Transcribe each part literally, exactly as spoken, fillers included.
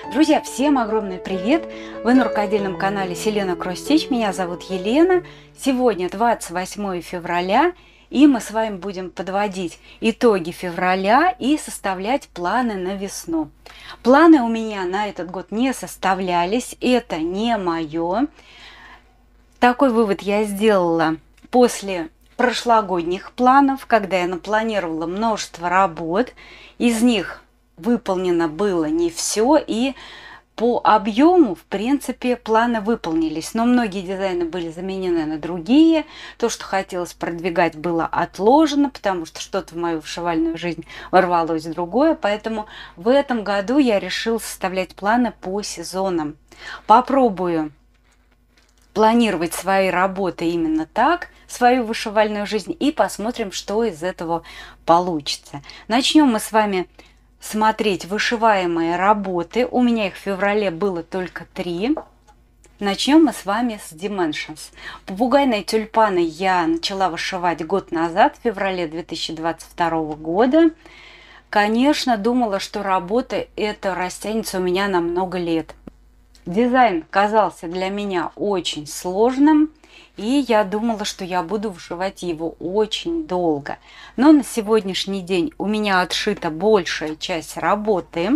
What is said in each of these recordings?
Друзья, всем огромный привет! Вы на рукодельном канале Селена Кросс-Стич. Меня зовут Елена. Сегодня двадцать восьмое февраля, и мы с вами будем подводить итоги февраля и составлять планы на весну. Планы у меня на этот год не составлялись, это не мое. Такой вывод я сделала после прошлогодних планов, когда я напланировала множество работ, из них выполнено было не все, и по объему, в принципе, планы выполнились, но многие дизайны были заменены на другие. То, что хотелось продвигать, было отложено, потому что что-то в мою вышивальную жизнь ворвалось в другое, поэтому в этом году я решила составлять планы по сезонам. Попробую планировать свои работы именно так, свою вышивальную жизнь, и посмотрим, что из этого получится. Начнем мы с вами смотреть вышиваемые работы. У меня их в феврале было только три. Начнем мы с вами с Dimensions. Попугайные тюльпаны я начала вышивать год назад, в феврале две тысячи двадцать второго года. Конечно, думала, что работа эта растянется у меня на много лет. Дизайн казался для меня очень сложным, и я думала, что я буду вышивать его очень долго. Но на сегодняшний день у меня отшита большая часть работы.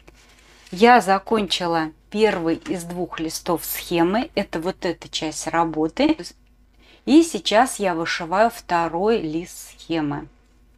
Я закончила первый из двух листов схемы. Это вот эта часть работы. И сейчас я вышиваю второй лист схемы.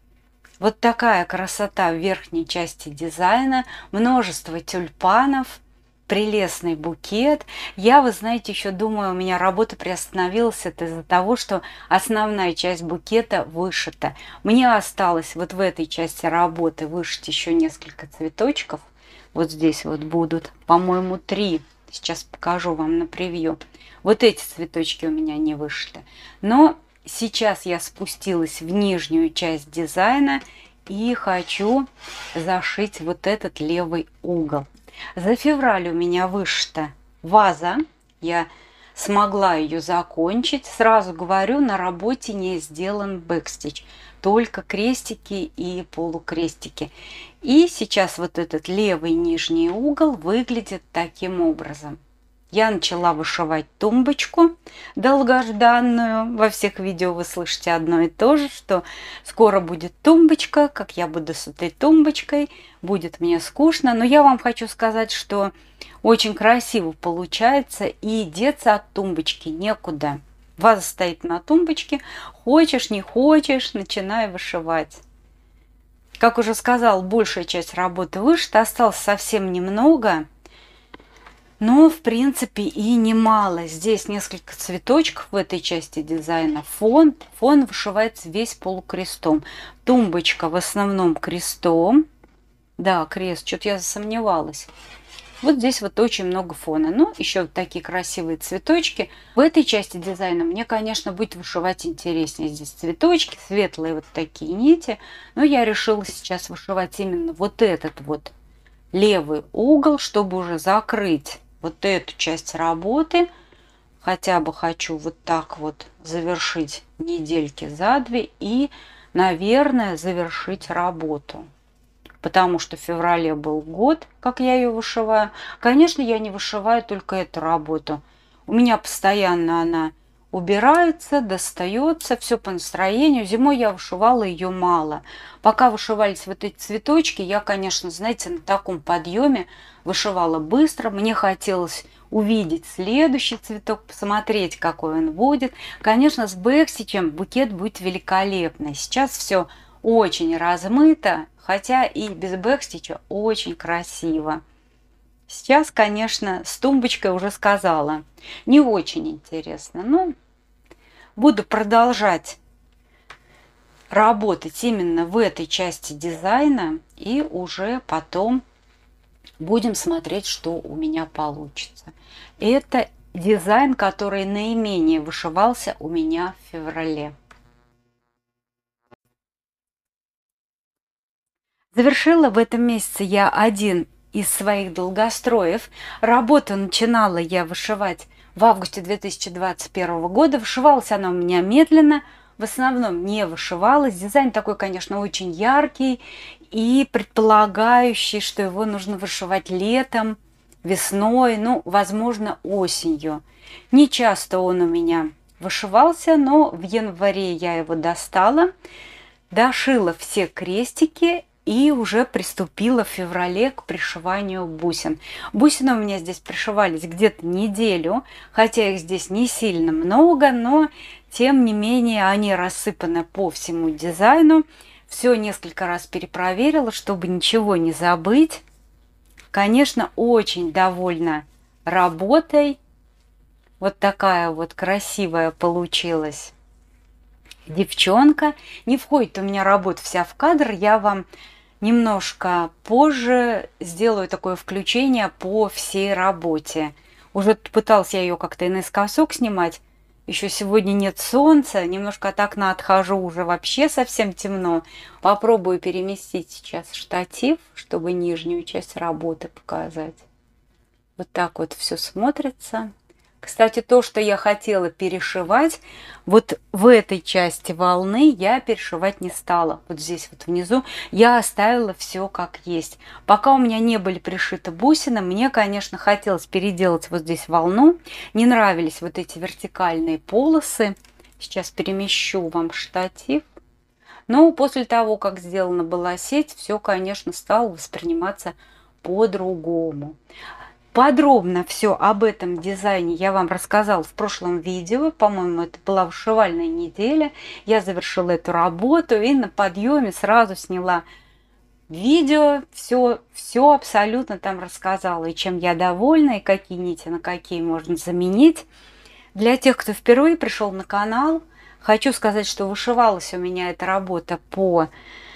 Вот такая красота в верхней части дизайна. Множество тюльпанов. Прелестный букет. Я, вы знаете, еще думаю, у меня работа приостановилась. Это из-за того, что основная часть букета вышита. Мне осталось вот в этой части работы вышить еще несколько цветочков. Вот здесь вот будут, по-моему, три. Сейчас покажу вам на превью. Вот эти цветочки у меня не вышиты. Но сейчас я спустилась в нижнюю часть дизайна и хочу зашить вот этот левый угол. За февраль у меня вышита ваза, я смогла ее закончить. Сразу говорю, на работе не сделан бэкстич, только крестики и полукрестики. И сейчас вот этот левый нижний угол выглядит таким образом. Я начала вышивать тумбочку долгожданную. Во всех видео вы слышите одно и то же, что скоро будет тумбочка, как я буду с этой тумбочкой, будет мне скучно. Но я вам хочу сказать, что очень красиво получается, и деться от тумбочки некуда. Ваза стоит на тумбочке, хочешь, не хочешь, начинай вышивать. Как уже сказал, большая часть работы вышита, осталось совсем немного. Но, в принципе, и немало. Здесь несколько цветочков в этой части дизайна. Фон. Фон вышивается весь полукрестом. Тумбочка в основном крестом. Да, крест. Что-то я засомневалась. Вот здесь вот очень много фона. Ну, еще вот такие красивые цветочки. В этой части дизайна мне, конечно, будет вышивать интереснее. Здесь цветочки, светлые вот такие нити. Но я решила сейчас вышивать именно вот этот вот левый угол, чтобы уже закрыть вот эту часть работы. Хотя бы хочу вот так вот завершить недельки за две и, наверное, завершить работу. Потому что в феврале был год, как я ее вышиваю. Конечно, я не вышиваю только эту работу. У меня постоянно она убирается, достается, все по настроению. Зимой я вышивала ее мало. Пока вышивались вот эти цветочки, я, конечно, знаете, на таком подъеме вышивала быстро. Мне хотелось увидеть следующий цветок, посмотреть, какой он будет. Конечно, с бэкстичем букет будет великолепный. Сейчас все очень размыто, хотя и без бэкстича очень красиво. Сейчас, конечно, с тумбочкой уже сказала, не очень интересно. Но буду продолжать работать именно в этой части дизайна. И уже потом будем смотреть, что у меня получится. Это дизайн, который наименее вышивался у меня в феврале. Завершила в этом месяце я один из своих долгостроев. Работу начинала я вышивать в августе две тысячи двадцать первого года. Вышивалась она у меня медленно, в основном не вышивалась. Дизайн такой, конечно, очень яркий и предполагающий, что его нужно вышивать летом. весной, ну, возможно, осенью. Не часто он у меня вышивался, но в январе я его достала, дошила все крестики и уже приступила в феврале к пришиванию бусин. Бусины у меня здесь пришивались где-то неделю, хотя их здесь не сильно много, но тем не менее они рассыпаны по всему дизайну. Все несколько раз перепроверила, чтобы ничего не забыть. Конечно, очень довольна работой. Вот такая вот красивая получилась девчонка. Не входит у меня работа вся в кадр. Я вам немножко позже сделаю такое включение по всей работе. Уже пытался я ее как-то и наискосок снимать. Еще сегодня нет солнца. Немножко от окна отхожу, уже вообще совсем темно. Попробую переместить сейчас штатив, чтобы нижнюю часть работы показать. Вот так вот все смотрится. Кстати, то, что я хотела перешивать, вот в этой части волны я перешивать не стала. Вот здесь вот внизу я оставила все как есть. Пока у меня не были пришиты бусины, мне, конечно, хотелось переделать вот здесь волну. Не нравились вот эти вертикальные полосы. Сейчас перемещу вам штатив. Но после того, как сделана была сеть, все, конечно, стало восприниматься по-другому. Подробно все об этом дизайне я вам рассказала в прошлом видео. По-моему, это была вышивальная неделя. Я завершила эту работу и на подъеме сразу сняла видео. Все, все абсолютно там рассказала. И чем я довольна, и какие нити на какие можно заменить. Для тех, кто впервые пришел на канал, хочу сказать, что вышивалась у меня эта работа по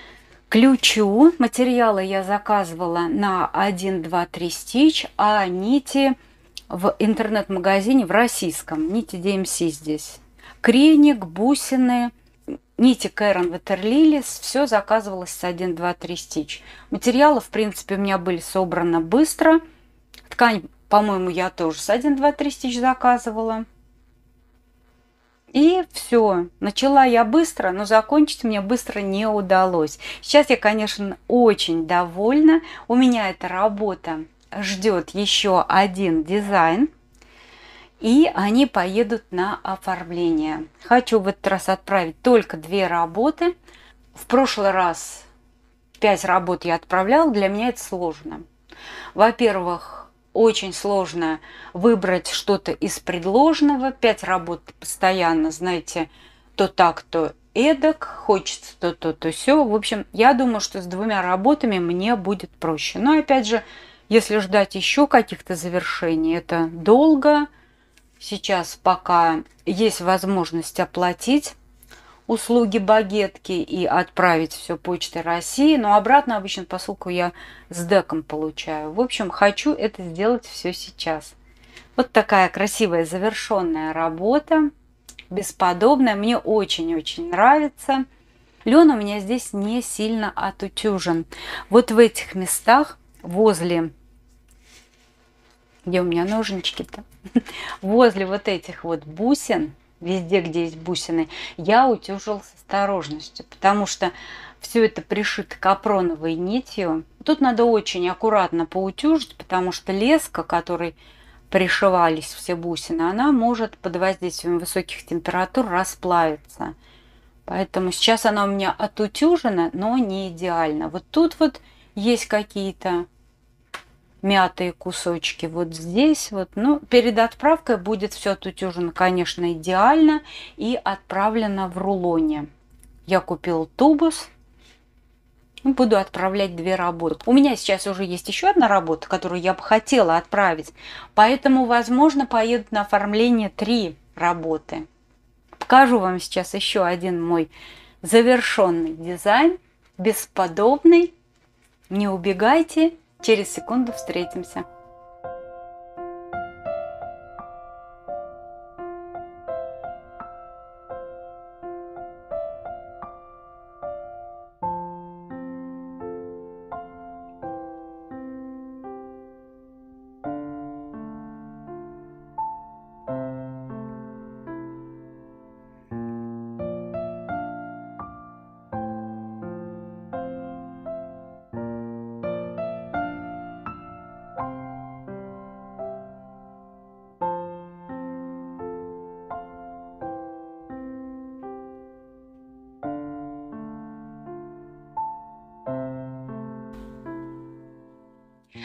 ключу. Материалы я заказывала на один, два, три стич, а нити в интернет-магазине в российском. Нити ди эм си здесь. Креник, бусины, нити Кэрон Ватерлилис. Все заказывалось с один, два, три стич. Материалы, в принципе, у меня были собраны быстро. Ткань, по-моему, я тоже с один, два, три стич заказывала. И все. Начала я быстро, но закончить мне быстро не удалось. Сейчас я, конечно, очень довольна. У меня эта работа ждет еще один дизайн. И они поедут на оформление. Хочу в этот раз отправить только две работы. В прошлый раз пять работ я отправляла. Для меня это сложно. Во-первых, очень сложно выбрать что-то из предложенного. Пять работ постоянно, знаете, то так, то эдак. Хочется то, то, то сё. В общем, я думаю, что с двумя работами мне будет проще. Но, опять же, если ждать еще каких-то завершений, это долго. Сейчас пока есть возможность оплатить услуги багетки и отправить все почтой России, но обратно обычно посылку я с деком получаю. В общем, хочу это сделать все сейчас. Вот такая красивая завершенная работа, бесподобная, мне очень-очень нравится. Лен у меня здесь не сильно отутюжен. Вот в этих местах возле, где у меня ножнички-то, возле вот этих вот бусин, везде, где есть бусины, я утюжила с осторожностью, потому что все это пришито капроновой нитью. Тут надо очень аккуратно поутюжить, потому что леска, которой пришивались все бусины, она может под воздействием высоких температур расплавиться. Поэтому сейчас она у меня отутюжена, но не идеально. Вот тут вот есть какие-то мятые кусочки вот здесь вот. Ну, перед отправкой будет все отутюжено, конечно, идеально и отправлено в рулоне. Я купила тубус. Буду отправлять две работы. У меня сейчас уже есть еще одна работа, которую я бы хотела отправить. Поэтому, возможно, поедут на оформление три работы. Покажу вам сейчас еще один мой завершенный дизайн. Бесподобный. Не убегайте. Через секунду встретимся.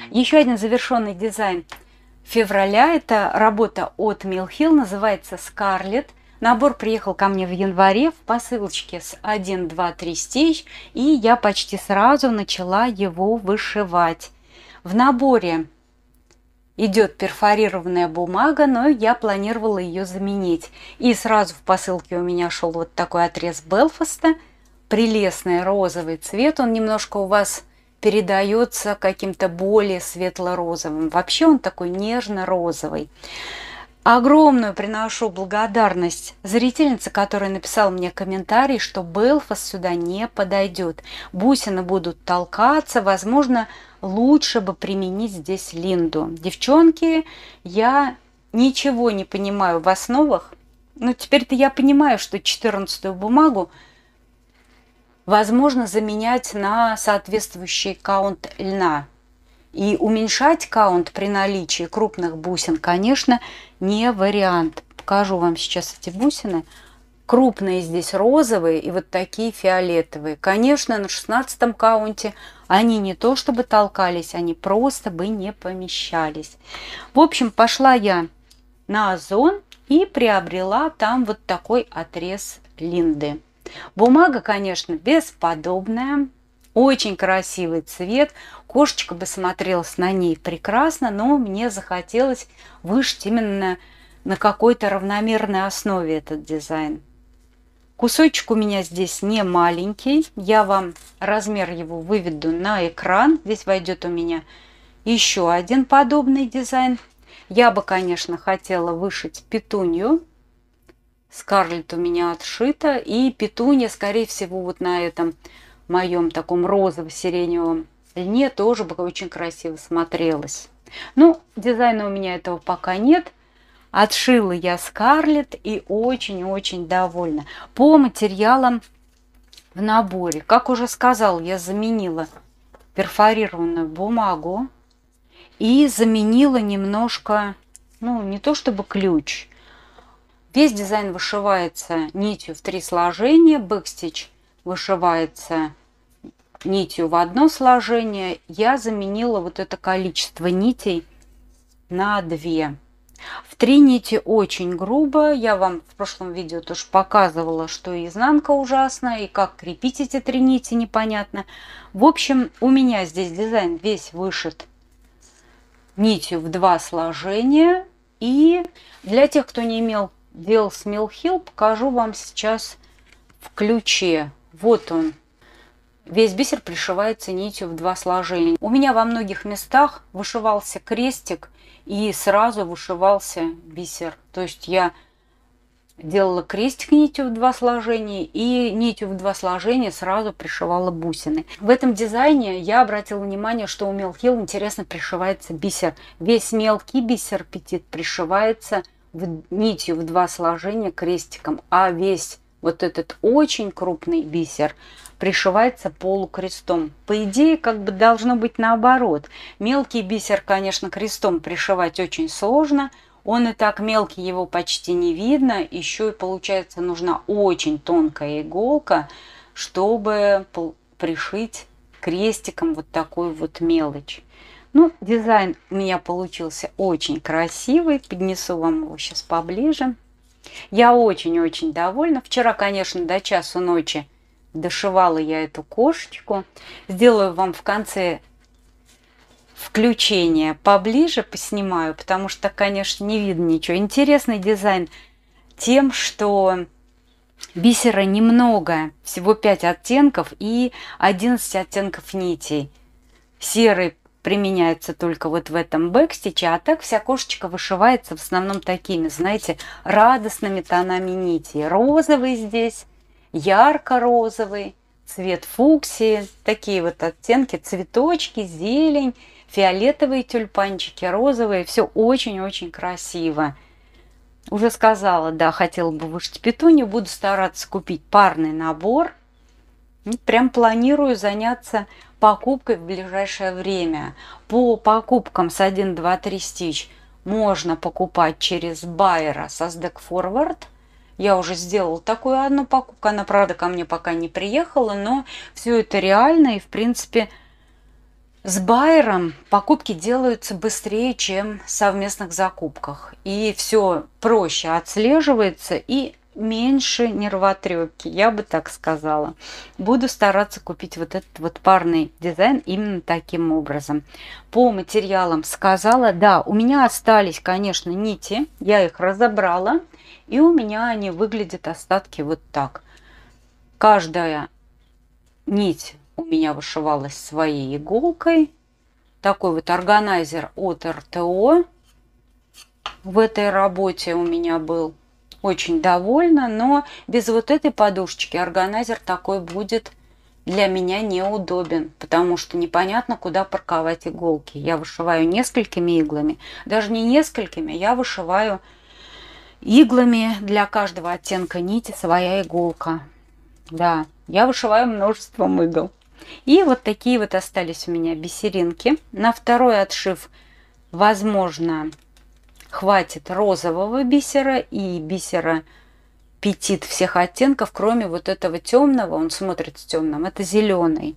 Еще один завершенный дизайн февраля. Это работа от Mill Hill, называется Scarlet. Набор приехал ко мне в январе в посылочке с один, два, три стич, и я почти сразу начала его вышивать. В наборе идет перфорированная бумага, но я планировала ее заменить. И сразу в посылке у меня шел вот такой отрез Белфаста, прелестный розовый цвет. Он немножко у вас передается каким-то более светло-розовым. Вообще он такой нежно-розовый. Огромную приношу благодарность зрительнице, которая написала мне комментарий, что Белфаст сюда не подойдет. Бусины будут толкаться, возможно, лучше бы применить здесь Линду. Девчонки, я ничего не понимаю в основах, но теперь-то я понимаю, что четырнадцатую бумагу возможно заменять на соответствующий каунт льна. И уменьшать каунт при наличии крупных бусин, конечно, не вариант. Покажу вам сейчас эти бусины. Крупные здесь розовые и вот такие фиолетовые. Конечно, на шестнадцатом каунте они не то чтобы толкались, они просто бы не помещались. В общем, пошла я на Озон и приобрела там вот такой отрез Линды. Бумага, конечно, бесподобная. Очень красивый цвет. Кошечка бы смотрелась на ней прекрасно, но мне захотелось вышить именно на какой-то равномерной основе этот дизайн. Кусочек у меня здесь не маленький. Я вам размер его выведу на экран. Здесь войдет у меня еще один подобный дизайн. Я бы, конечно, хотела вышить петунью. Скарлетт у меня отшита. И петунья, скорее всего, вот на этом моем таком розово-сиреневом льне тоже бы очень красиво смотрелась. Ну, дизайна у меня этого пока нет. Отшила я Скарлетт и очень-очень довольна. По материалам в наборе, как уже сказал, я заменила перфорированную бумагу и заменила немножко, ну, не то чтобы ключ. Весь дизайн вышивается нитью в три сложения, бэкстич вышивается нитью в одно сложение. Я заменила вот это количество нитей на две. В три нити очень грубо. Я вам в прошлом видео тоже показывала, что и изнанка ужасная, и как крепить эти три нити непонятно. В общем, у меня здесь дизайн весь вышит нитью в два сложения. И для тех, кто не имел дел с Mill Hill, покажу вам сейчас в ключе. Вот он. Весь бисер пришивается нитью в два сложения. У меня во многих местах вышивался крестик и сразу вышивался бисер. То есть я делала крестик нитью в два сложения и нитью в два сложения сразу пришивала бусины. В этом дизайне я обратила внимание, что у Mill Hill интересно пришивается бисер. Весь мелкий бисер петит пришивается в, нитью в два сложения крестиком, а весь вот этот очень крупный бисер пришивается полукрестом. По идее, как бы должно быть наоборот. Мелкий бисер, конечно, крестом пришивать очень сложно. Он и так мелкий, его почти не видно. Еще и получается нужна очень тонкая иголка, чтобы пришить крестиком вот такую вот мелочь. Ну, дизайн у меня получился очень красивый. Поднесу вам его сейчас поближе. Я очень-очень довольна. Вчера, конечно, до часу ночи дошивала я эту кошечку. Сделаю вам в конце включение поближе, поснимаю, потому что, конечно, не видно ничего. Интересный дизайн тем, что бисера немного, всего пять оттенков и одиннадцать оттенков нитей. Серый применяется только вот в этом бэкстиче, а так вся кошечка вышивается в основном такими, знаете, радостными тонами нити. Розовый здесь, ярко-розовый, цвет фуксии, такие вот оттенки, цветочки, зелень, фиолетовые тюльпанчики, розовые, все очень-очень красиво. Уже сказала, да, хотела бы вышить петунью, буду стараться купить парный набор. Прям планирую заняться покупкой в ближайшее время. По покупкам с один, два, три стич можно покупать через байера со Sdeck Forward. Я уже сделала такую одну покупку. Она, правда, ко мне пока не приехала, но все это реально. И, в принципе, С байером покупки делаются быстрее, чем в совместных закупках. И все проще отслеживается и меньше нервотрепки, я бы так сказала. Буду стараться купить вот этот вот парный дизайн именно таким образом. По материалам сказала, да, у меня остались, конечно, нити, я их разобрала, и у меня они выглядят остатки вот так. Каждая нить у меня вышивалась своей иголкой. Такой вот органайзер от эр тэ о в этой работе у меня был. Очень довольна, но без вот этой подушечки органайзер такой будет для меня неудобен, потому что непонятно, куда парковать иголки. Я вышиваю несколькими иглами, даже не несколькими, я вышиваю иглами для каждого оттенка нити своя иголка. Да, я вышиваю множеством игл. И вот такие вот остались у меня бисеринки. На второй отшив, возможно, хватит розового бисера и бисера петит всех оттенков, кроме вот этого темного, он смотрится темным, это зеленый.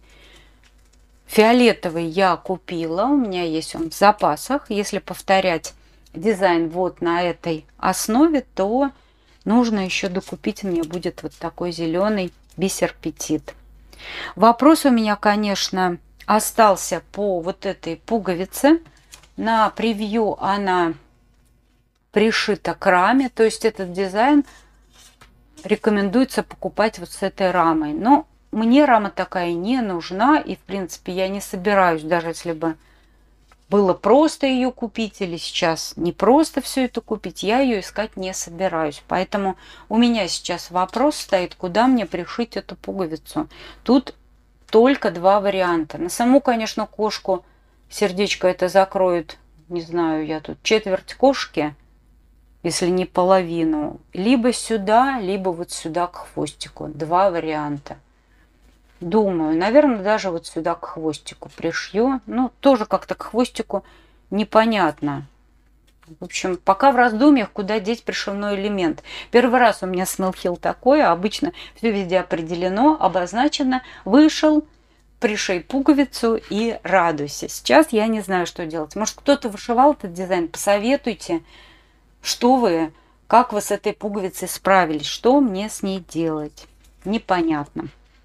Фиолетовый я купила, у меня есть он в запасах. Если повторять дизайн вот на этой основе, то нужно еще докупить, мне будет вот такой зеленый бисер петит. Вопрос у меня, конечно, остался по вот этой пуговице. На превью она пришита к раме, то есть этот дизайн рекомендуется покупать вот с этой рамой. Но мне рама такая не нужна, и в принципе я не собираюсь, даже если бы было просто ее купить или сейчас не просто все это купить, я ее искать не собираюсь. Поэтому у меня сейчас вопрос стоит, куда мне пришить эту пуговицу. Тут только два варианта. На саму, конечно, кошку сердечко это закроет, не знаю, я тут четверть кошки, если не половину. Либо сюда, либо вот сюда к хвостику. Два варианта. Думаю, наверное, даже вот сюда к хвостику пришью. Ну, тоже как-то к хвостику непонятно. В общем, пока в раздумьях, куда деть пришивной элемент. Первый раз у меня с Мелхил такое. Обычно все везде определено, обозначено. Вышел, пришей пуговицу и радуйся. Сейчас я не знаю, что делать. Может, кто-то вышивал этот дизайн? Посоветуйте, что вы, как вы с этой пуговицей справились, что мне с ней делать. Непонятно.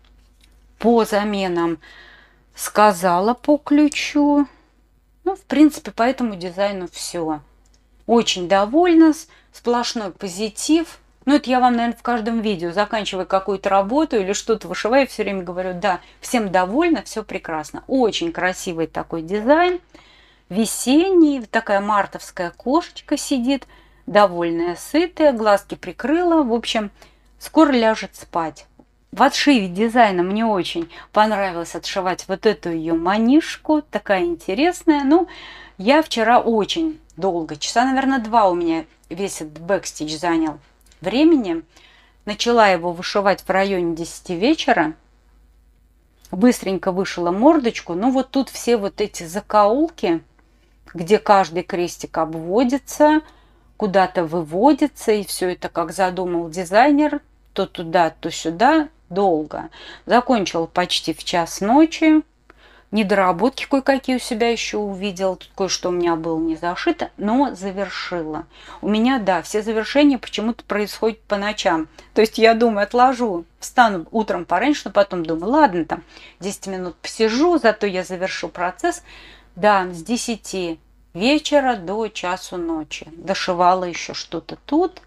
По заменам сказала по ключу. Ну, в принципе, по этому дизайну все. Очень довольна, сплошной позитив. Ну, это я вам, наверное, в каждом видео, заканчивая какую-то работу или что-то вышиваю, все время говорю, да, всем довольна, все прекрасно. Очень красивый такой дизайн. Весенний, такая мартовская кошечка сидит, довольная, сытая, глазки прикрыла. В общем, скоро ляжет спать. В отшиве дизайна мне очень понравилось отшивать вот эту ее манишку, такая интересная. Ну, я вчера очень долго, часа, наверное, два у меня весь этот бэкстич занял времени. Начала его вышивать в районе десяти вечера. Быстренько вышила мордочку. Ну, вот тут все вот эти закоулки, где каждый крестик обводится, куда-то выводится, и все это, как задумал дизайнер, то туда, то сюда, долго. Закончила почти в час ночи. Недоработки кое-какие у себя еще увидела. Тут кое-что у меня было не зашито, но завершила. У меня, да, все завершения почему-то происходят по ночам. То есть я думаю, отложу, встану утром пораньше, но потом думаю, ладно, там десять минут посижу, зато я завершу процесс. Да, с десяти вечера до часу ночи. Дошивала еще что-то тут.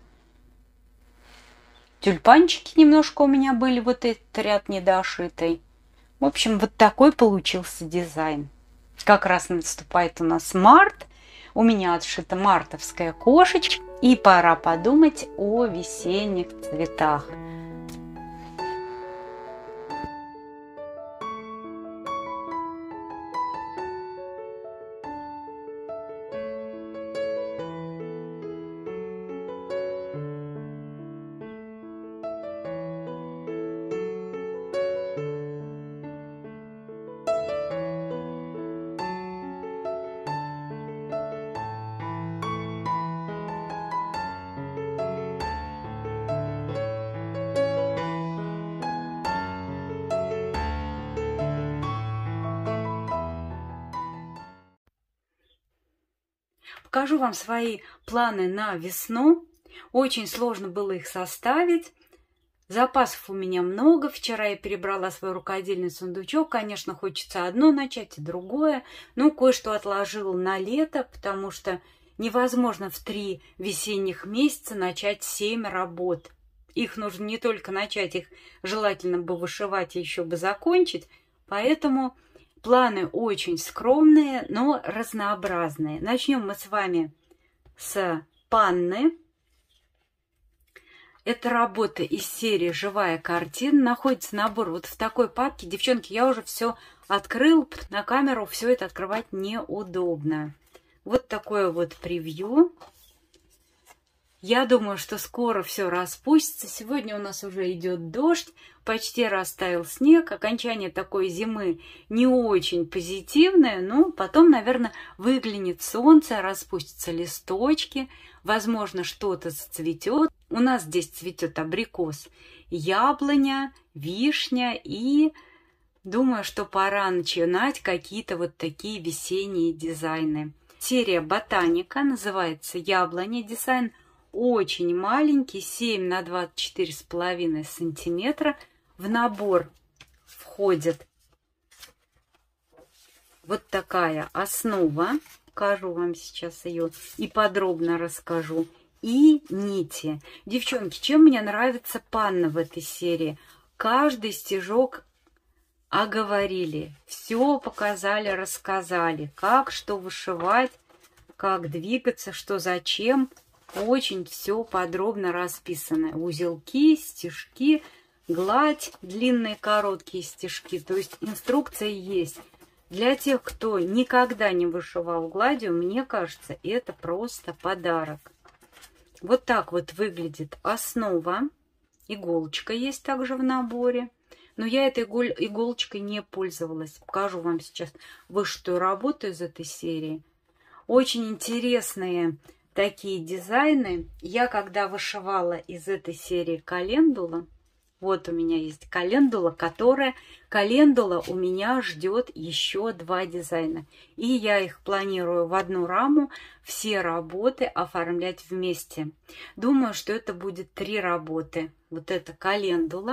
Тюльпанчики немножко у меня были, вот этот ряд недошитый. В общем, вот такой получился дизайн. Как раз наступает у нас март. У меня отшита мартовская кошечка. И пора подумать о весенних цветах. Покажу вам свои планы на весну. Очень сложно было их составить. Запасов у меня много. Вчера я перебрала свой рукодельный сундучок. Конечно, хочется одно начать и другое. Но кое-что отложила на лето, потому что невозможно в три весенних месяца начать семь работ. Их нужно не только начать, их желательно бы вышивать и еще бы закончить. Поэтому планы очень скромные, но разнообразные. Начнем мы с вами с панны. Это работа из серии «Живая картина». Находится набор вот в такой папке. Девчонки, я уже все открыл. На камеру все это открывать неудобно. Вот такое вот превью. Я думаю, что скоро все распустится. Сегодня у нас уже идет дождь, почти растаял снег. Окончание такой зимы не очень позитивное, но потом, наверное, выглянет солнце, распустятся листочки, возможно, что-то зацветет. У нас здесь цветет абрикос, яблоня, вишня, и думаю, что пора начинать какие-то вот такие весенние дизайны. Серия «Ботаника» называется «Яблоня дизайн». Очень маленький, семь на двадцать четыре с половиной сантиметра. В набор входит вот такая основа. Покажу вам сейчас ее и подробно расскажу. И нити. Девчонки, чем мне нравится панна в этой серии? Каждый стежок оговорили. Все показали, рассказали. Как, что вышивать, как двигаться, что зачем. Очень все подробно расписано. Узелки, стежки, гладь, длинные, короткие стежки. То есть инструкция есть. Для тех, кто никогда не вышивал гладью, мне кажется, это просто подарок. Вот так вот выглядит основа. Иголочка есть также в наборе. Но я этой иголочкой не пользовалась. Покажу вам сейчас вышитую работу из этой серии. Очень интересные такие дизайны. Я когда вышивала из этой серии календула, вот у меня есть календула, которая, календула у меня ждет еще два дизайна. И я их планирую в одну раму, все работы оформлять вместе. Думаю, что это будет три работы. Вот это календула,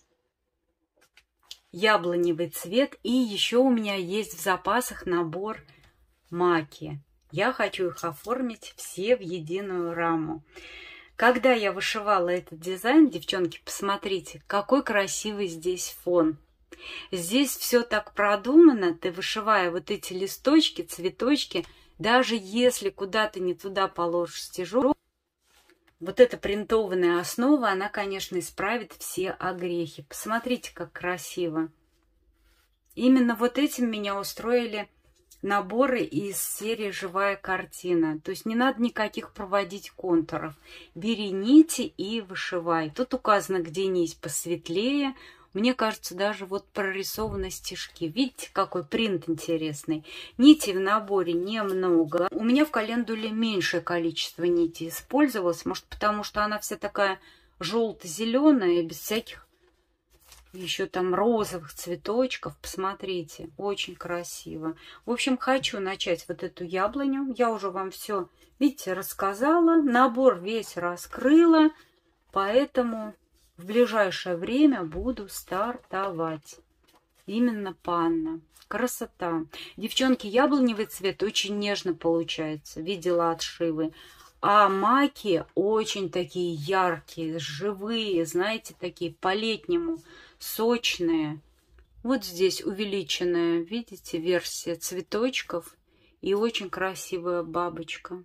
яблоневый цвет, и еще у меня есть в запасах набор маки. Я хочу их оформить все в единую раму. Когда я вышивала этот дизайн, девчонки, посмотрите, какой красивый здесь фон. Здесь все так продумано. Ты, вышивая вот эти листочки, цветочки, даже если куда-то не туда положишь стежок, вот эта принтованная основа, она, конечно, исправит все огрехи. Посмотрите, как красиво. Именно вот этим меня устроили наборы из серии «Живая картина». То есть не надо никаких проводить контуров. Бери нити и вышивай. Тут указано, где нить посветлее. Мне кажется, даже вот прорисованы стежки. Видите, какой принт интересный. Нитей в наборе немного. У меня в календуле меньшее количество нитей использовалось. Может, потому что она вся такая желто-зеленая, без всяких еще там розовых цветочков. Посмотрите, очень красиво. В общем, хочу начать вот эту яблоню. Я уже вам все, видите, рассказала. Набор весь раскрыла. Поэтому в ближайшее время буду стартовать. Именно панна. Красота. Девчонки, яблоневый цвет очень нежно получается. Видела отшивы. А маки очень такие яркие, живые, знаете, такие по-летнему сочные. Вот здесь увеличенная, видите, версия цветочков и очень красивая бабочка.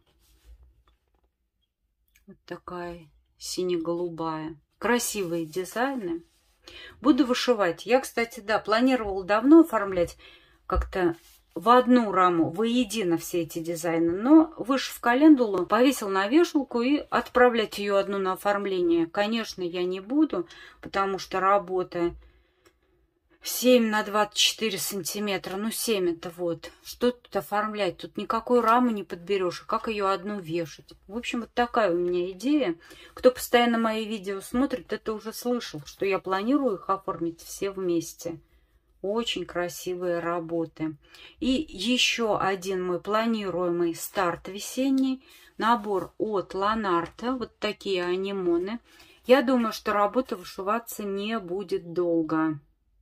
Вот такая сине-голубая. Красивые дизайны. Буду вышивать. Я, кстати, да, планировала давно оформлять как-то в одну раму, воедино все эти дизайны. Но вышив календулу, повесил на вешалку и отправлять ее одну на оформление, конечно, я не буду, потому что работа семь на двадцать четыре сантиметра. Ну, семь это вот. Что тут оформлять? Тут никакой рамы не подберешь. Как ее одну вешать? В общем, вот такая у меня идея. Кто постоянно мои видео смотрит, это уже слышал, что я планирую их оформить все вместе. очень красивые работы. И еще один мой планируемый старт весенний. Набор от Ланарте. Вот такие анимоны. Я думаю, что работа вышиваться не будет долго.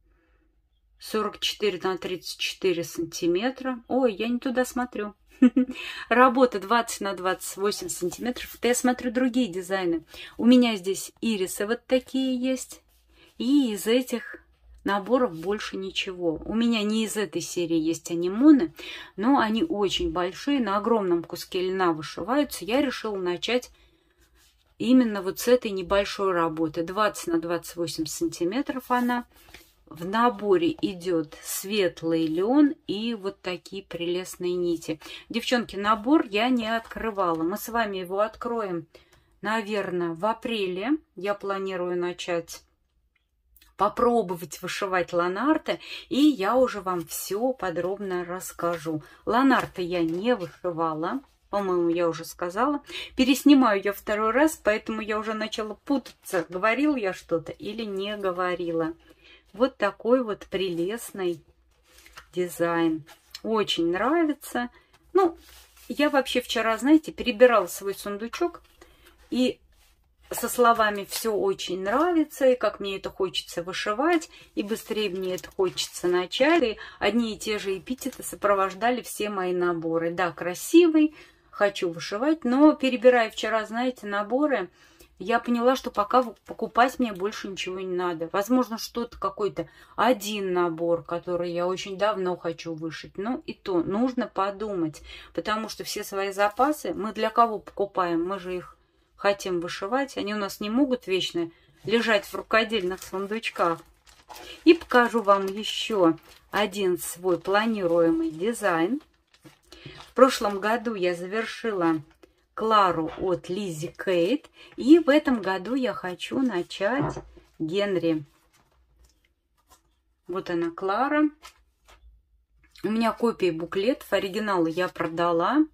сорок четыре на тридцать четыре сантиметра. Ой, я не туда смотрю. Работа двадцать на двадцать восемь сантиметров. Это я смотрю другие дизайны. У меня здесь ирисы вот такие есть. И из этих наборов больше ничего. У меня не из этой серии есть анимоны, но они очень большие, на огромном куске льна вышиваются. Я решила начать именно вот с этой небольшой работы. двадцать на двадцать восемь сантиметров она. В наборе идет светлый лен и вот такие прелестные нити. Девчонки, набор я не открывала. Мы с вами его откроем, наверное, в апреле. Я планирую начать попробовать вышивать Ланарте, и я уже вам все подробно расскажу. Ланарте я не вышивала, по-моему, я уже сказала. Переснимаю я второй раз, поэтому я уже начала путаться, говорила я что-то или не говорила. Вот такой вот прелестный дизайн. Очень нравится. Ну, я вообще вчера, знаете, перебирала свой сундучок и со словами «все очень нравится», и как мне это хочется вышивать, и быстрее мне это хочется начать. И одни и те же эпитеты сопровождали все мои наборы. Да, красивый, хочу вышивать, но перебирая вчера, знаете, наборы, я поняла, что пока покупать мне больше ничего не надо. Возможно, что-то какой-то один набор, который я очень давно хочу вышить. Но и то нужно подумать, потому что все свои запасы мы для кого покупаем? Мы же их хотим вышивать. Они у нас не могут вечно лежать в рукодельных сундучках. И покажу вам еще один свой планируемый дизайн. В прошлом году я завершила Клару от Лиззи Кейт. И в этом году я хочу начать Генри. Вот она, Клара. У меня копии буклетов. Оригиналы я продала.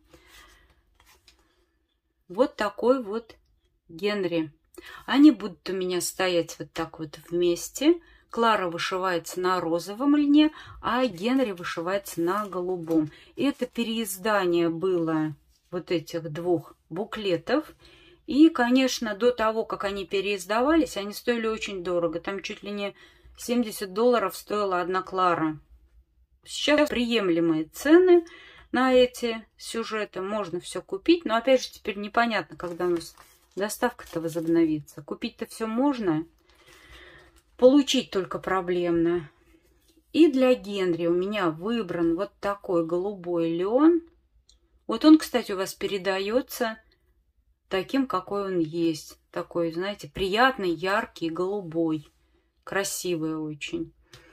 Вот такой вот Генри. Они будут у меня стоять вот так вот вместе. Клара вышивается на розовом льне, а Генри вышивается на голубом. Это переиздание было вот этих двух буклетов. И, конечно, до того, как они переиздавались, они стоили очень дорого. Там чуть ли не семьдесят долларов стоила одна Клара. Сейчас приемлемые цены на эти сюжеты. Можно все купить. Но, опять же, теперь непонятно, когда у нас доставка-то возобновится. Купить-то все можно. Получить только проблемно. И для Генри у меня выбран вот такой голубой лен. Вот он, кстати, у вас передается таким, какой он есть. Такой, знаете, приятный, яркий, голубой. Красивый очень.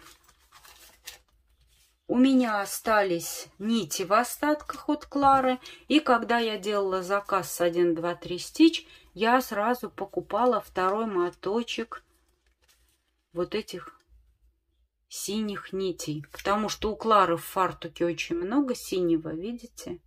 У меня остались нити в остатках от Клары. И когда я делала заказ с один, два, три стич, я сразу покупала второй моточек вот этих синих нитей. Потому что у Клары в фартуке очень много синего, видите?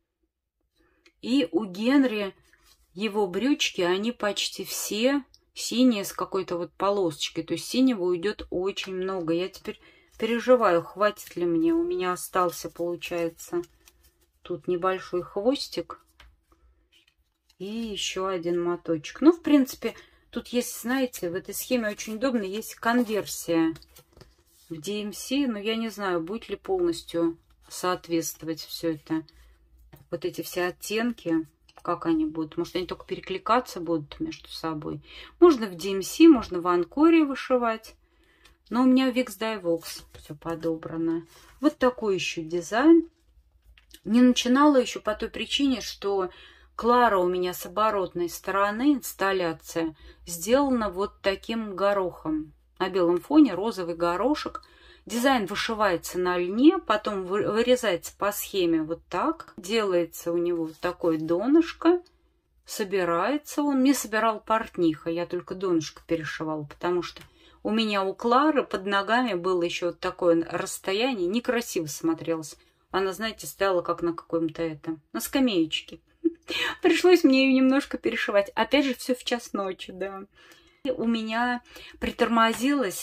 И у Генри его брючки, они почти все синие с какой-то вот полосочкой. То есть синего уйдет очень много. Я теперь переживаю, хватит ли мне. У меня остался, получается, тут небольшой хвостик. И еще один моточек. Ну, в принципе, тут есть, знаете, в этой схеме очень удобно. Есть конверсия в ди эм си. Но я не знаю, будет ли полностью соответствовать все это. Вот эти все оттенки, как они будут. Может, они только перекликаться будут между собой. Можно в ди эм си, можно в Анкоре вышивать. Но у меня в Wix Dye Works все подобрано. Вот такой еще дизайн. Не начинала еще по той причине, что Клара у меня с оборотной стороны, инсталляция, сделана вот таким горохом. На белом фоне розовый горошек. Дизайн вышивается на льне, потом вырезается по схеме вот так. Делается у него вот такое донышко. Собирается он. Мне собирал портниха, я только донышко перешивала, потому что у меня у Клары под ногами было еще вот такое расстояние. Некрасиво смотрелось. Она, знаете, стояла как на каком-то этом, на скамеечке. Пришлось мне ее немножко перешивать. Опять же, все в час ночи, да. И у меня притормозилось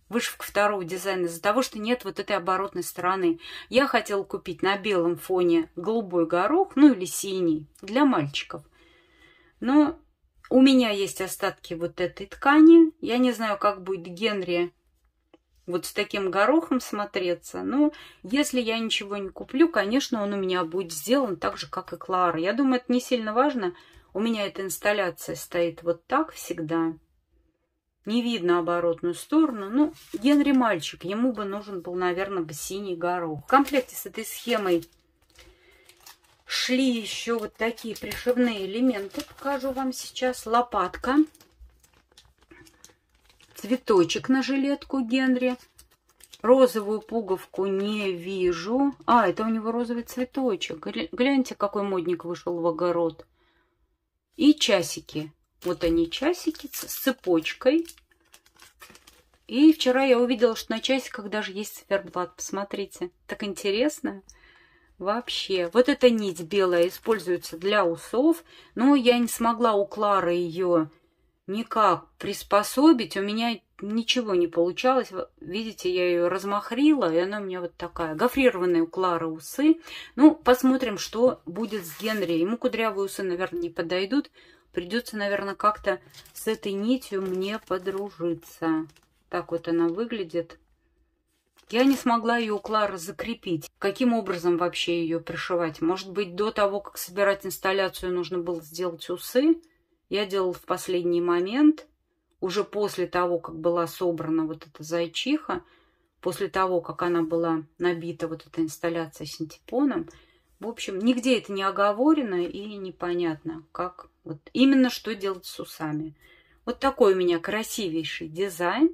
вышивка второго дизайна, из-за того, что нет вот этой оборотной стороны. Я хотела купить на белом фоне голубой горох, ну или синий, для мальчиков. Но у меня есть остатки вот этой ткани. Я не знаю, как будет Генри вот с таким горохом смотреться. Но если я ничего не куплю, конечно, он у меня будет сделан так же, как и Клара. Я думаю, это не сильно важно. У меня эта инсталляция стоит вот так всегда. Не видно оборотную сторону. Ну, Генри мальчик, ему бы нужен был, наверное, бы синий горох. В комплекте с этой схемой шли еще вот такие пришивные элементы. Покажу вам сейчас. Лопатка. Цветочек на жилетку Генри. Розовую пуговку не вижу. А, это у него розовый цветочек. Гляньте, какой модник вышел в огород. И часики. Вот они, часики с цепочкой. И вчера я увидела, что на часиках даже есть циферблат. Посмотрите. Так интересно. Вообще. Вот эта нить белая используется для усов. Но я не смогла у Клары ее никак приспособить. У меня ничего не получалось. Видите, я ее размахрила, и она у меня вот такая. Гофрированные у Клары усы. Ну, посмотрим, что будет с Генри. Ему кудрявые усы, наверное, не подойдут. Придется, наверное, как-то с этой нитью мне подружиться. Так вот она выглядит. Я не смогла ее у Клары закрепить. Каким образом вообще ее пришивать? Может быть, до того, как собирать инсталляцию, нужно было сделать усы? Я делала в последний момент, уже после того, как была собрана вот эта зайчиха, после того, как она была набита, вот эта инсталляция синтепоном. В общем, нигде это не оговорено и непонятно, как вот именно что делать с усами. Вот такой у меня красивейший дизайн.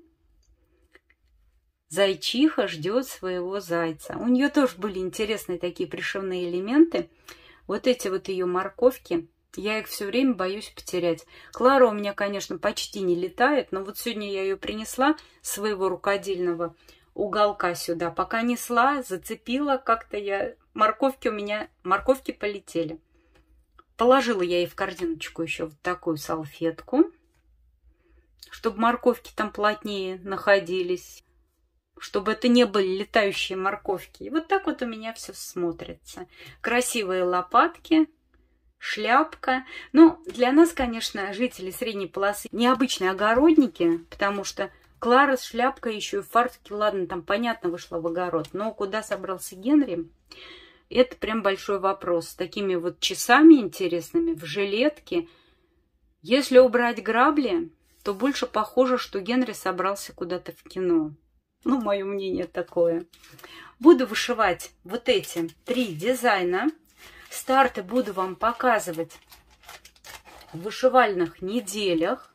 Зайчиха ждет своего зайца. У нее тоже были интересные такие пришивные элементы. Вот эти вот ее морковки. Я их все время боюсь потерять. Клара у меня, конечно, почти не летает, но вот сегодня я ее принесла с своего рукодельного уголка сюда. Пока несла, зацепила, как-то я... Морковки у меня... Морковки полетели. Положила я ей в корзиночку еще вот такую салфетку, чтобы морковки там плотнее находились, чтобы это не были летающие морковки. И вот так вот у меня все смотрится. Красивые лопатки. Шляпка. Ну, для нас, конечно, жители средней полосы необычные огородники, потому что Клара с шляпкой еще и в фартуке, ладно, там понятно, вышла в огород. Но куда собрался Генри, это прям большой вопрос. С такими вот часами интересными, в жилетке. Если убрать грабли, то больше похоже, что Генри собрался куда-то в кино. Ну, мое мнение такое. Буду вышивать вот эти три дизайна. Старты буду вам показывать в вышивальных неделях.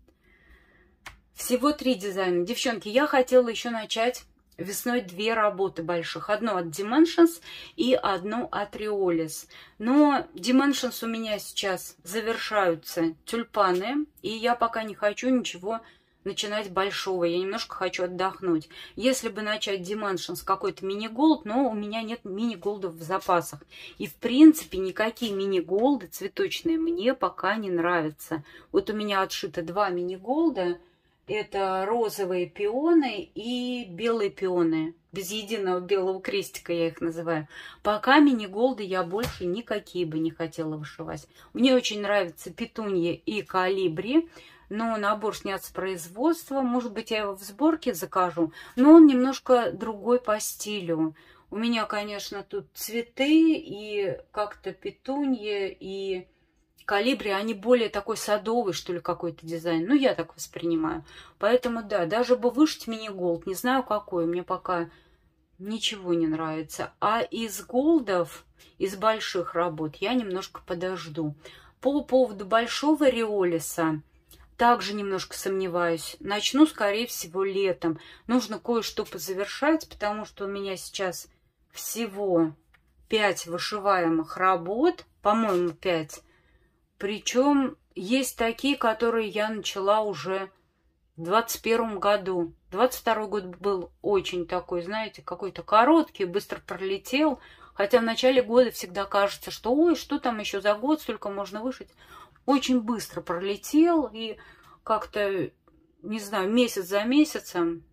Всего три дизайна. Девчонки, я хотела еще начать весной две работы больших. Одну от Dimensions и одну от Riolis. Но Dimensions у меня сейчас завершаются тюльпаны. И я пока не хочу ничего начинать большого. Я немножко хочу отдохнуть. Если бы начать Dimensions какой-то мини-голд, но у меня нет мини-голдов в запасах. И в принципе никакие мини-голды цветочные мне пока не нравятся. Вот у меня отшито два мини-голда. Это розовые пионы и белые пионы. Без единого белого крестика я их называю. Пока мини-голды я больше никакие бы не хотела вышивать. Мне очень нравятся петунья и калибри. Но набор снят с производства. Может быть, я его в сборке закажу. Но он немножко другой по стилю. У меня, конечно, тут цветы и как-то петунья и калибри. Они более такой садовый, что ли, какой-то дизайн. Ну, я так воспринимаю. Поэтому, да, даже бы вышить мини-голд. Не знаю, какой. Мне пока ничего не нравится. А из голдов, из больших работ я немножко подожду. По поводу большого Риолиса... Также немножко сомневаюсь. Начну, скорее всего, летом. Нужно кое-что позавершать, потому что у меня сейчас всего пять вышиваемых работ. По-моему, пять. Причем есть такие, которые я начала уже в двадцать первом году. двадцать второй год был очень такой, знаете, какой-то короткий, быстро пролетел. Хотя в начале года всегда кажется, что ой, что там еще за год, столько можно вышить. Очень быстро пролетел и как-то, не знаю, месяц за месяцем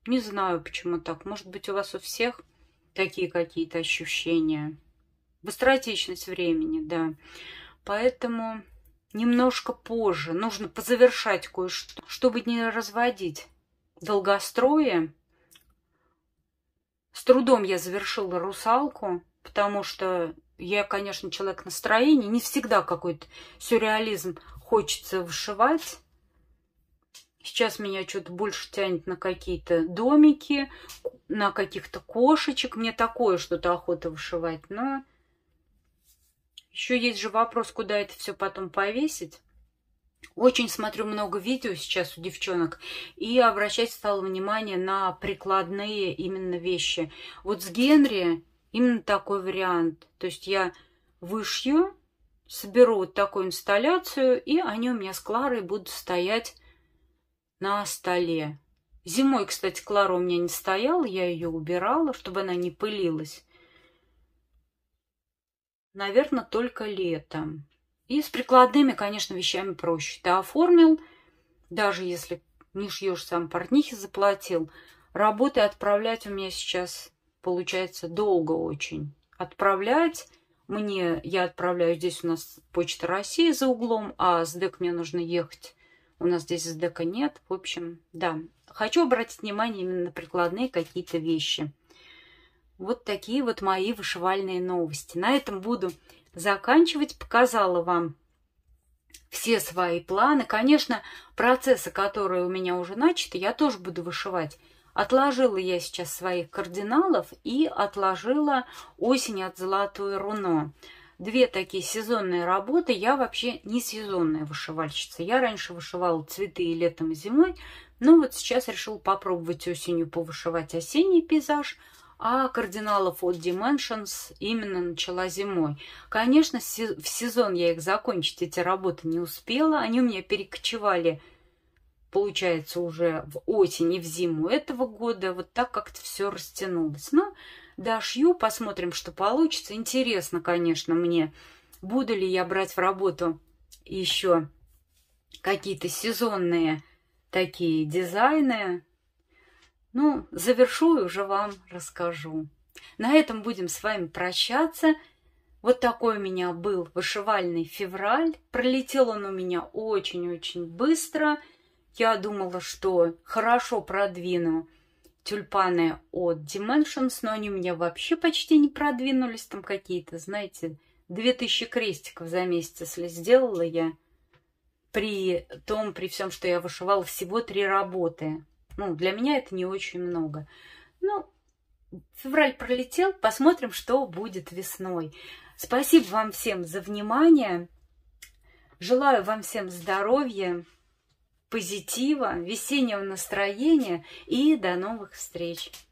Не знаю, почему так. Может быть, у вас у всех такие какие-то ощущения. Быстротечность времени, да. Поэтому немножко позже нужно позавершать кое-что, чтобы не разводить долгострои. С трудом я завершила «Русалку», потому что я, конечно, человек настроения. Не всегда какой-то сюрреализм хочется вышивать. Сейчас меня что-то больше тянет на какие-то домики, на каких-то кошечек. Мне такое что-то охота вышивать. Но еще есть же вопрос, куда это все потом повесить. Очень смотрю много видео сейчас у девчонок и обращать стала внимание на прикладные именно вещи. Вот с Генри именно такой вариант. То есть я вышью, соберу вот такую инсталляцию, и они у меня с Кларой будут стоять на столе. Зимой, кстати, Клара у меня не стояла, я ее убирала, чтобы она не пылилась. Наверное, только летом. И с прикладными, конечно, вещами проще. Ты оформил, даже если не шьешь сам, портнихе заплатил. Работы отправлять у меня сейчас получается долго очень. Отправлять мне, я отправляю, здесь у нас Почта России за углом, а с ДЭК мне нужно ехать. У нас здесь с ДЭКа нет. В общем, да. Хочу обратить внимание именно на прикладные какие-то вещи. Вот такие вот мои вышивальные новости. На этом буду заканчивать. Показала вам все свои планы. Конечно, процессы, которые у меня уже начаты, я тоже буду вышивать. Отложила я сейчас своих кардиналов и отложила осень от Золотое руно. Две такие сезонные работы. Я вообще не сезонная вышивальщица. Я раньше вышивала цветы и летом, и зимой. Но вот сейчас решила попробовать осенью повышивать осенний пейзаж. А кардиналов от Dimensions именно начала зимой. Конечно, в сезон я их закончить, эти работы, не успела. Они у меня перекочевали, получается, уже в осень и в зиму этого года. Вот так как-то все растянулось. Но дошью, посмотрим, что получится. Интересно, конечно, мне, буду ли я брать в работу еще какие-то сезонные такие дизайны. Ну, завершу и уже вам расскажу. На этом будем с вами прощаться. Вот такой у меня был вышивальный февраль. Пролетел он у меня очень-очень быстро. Я думала, что хорошо продвину тюльпаны от Dimensions, но они у меня вообще почти не продвинулись. Там какие-то, знаете, две тысячи крестиков за месяц, если сделала я. При том, при всем, что я вышивала всего три работы. Ну, для меня это не очень много. Ну, февраль пролетел, посмотрим, что будет весной. Спасибо вам всем за внимание. Желаю вам всем здоровья, позитива, весеннего настроения и до новых встреч.